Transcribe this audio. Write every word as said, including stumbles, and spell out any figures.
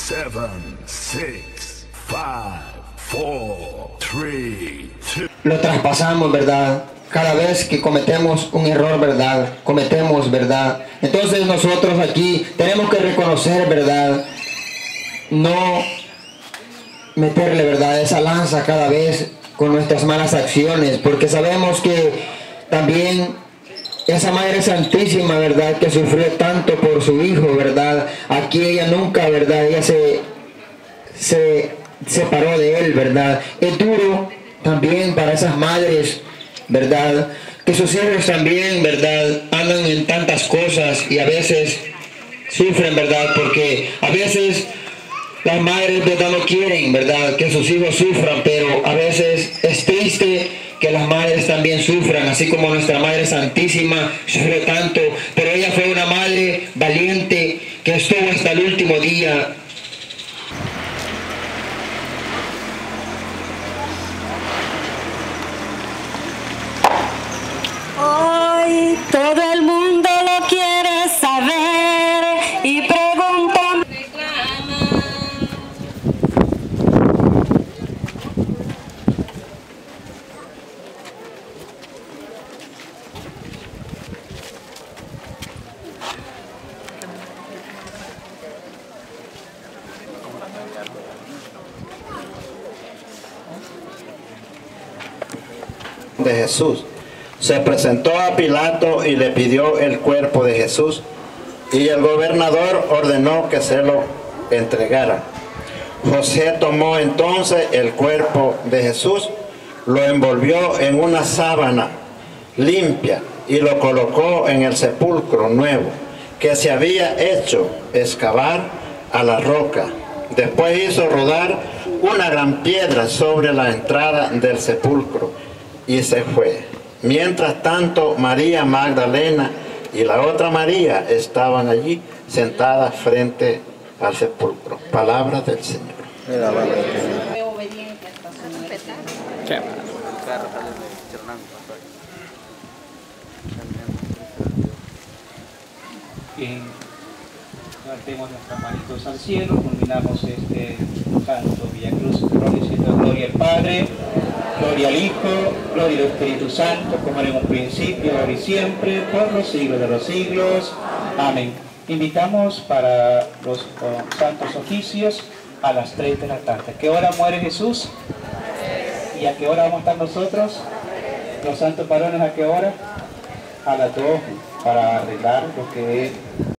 seven, six, five, four, three, two. Lo traspasamos, ¿verdad? Cada vez que cometemos un error, ¿verdad? Cometemos, ¿verdad? Entonces nosotros aquí tenemos que reconocer, ¿verdad? No meterle, ¿verdad? Esa lanza cada vez con nuestras malas acciones, porque sabemos que también esa Madre Santísima, ¿verdad? Que sufrió tanto por su Hijo, ¿verdad? Aquí ella nunca, ¿verdad? Ella se, se separó de Él, ¿verdad? Es duro también para esas madres, ¿verdad? Que sus hijos también, ¿verdad? Andan en tantas cosas y a veces sufren, ¿verdad? Porque a veces las madres, ¿verdad? No quieren, ¿verdad? Que sus hijos sufran, pero a veces es triste que las madres también sufran, así como nuestra Madre Santísima sufrió tanto, pero ella fue una madre valiente que estuvo hasta el último día. Hoy todo el mundo lo quiere saber y preguntan, reclaman. De Jesús. Se presentó a Pilato y le pidió el cuerpo de Jesús, y el gobernador ordenó que se lo entregara. José tomó entonces el cuerpo de Jesús, lo envolvió en una sábana limpia y lo colocó en el sepulcro nuevo que se había hecho excavar a la roca. Después hizo rodar una gran piedra sobre la entrada del sepulcro y se fue. Mientras tanto, María Magdalena y la otra María estaban allí sentadas frente al sepulcro. Palabra del Señor. Fue obediente hasta su muerte. Bien, levantemos nuestras manitos al cielo, culminamos este santo Vía Cruz, diciendo gloria al Padre, gloria al Hijo, gloria al Espíritu Santo, como era en un principio, ahora y siempre, por los siglos de los siglos. Amén. Invitamos para los uh, santos oficios a las tres de la tarde. ¿A qué hora muere Jesús? ¿Y a qué hora vamos a estar nosotros? Los santos varones, ¿a qué hora? A las dos, para arreglar lo que es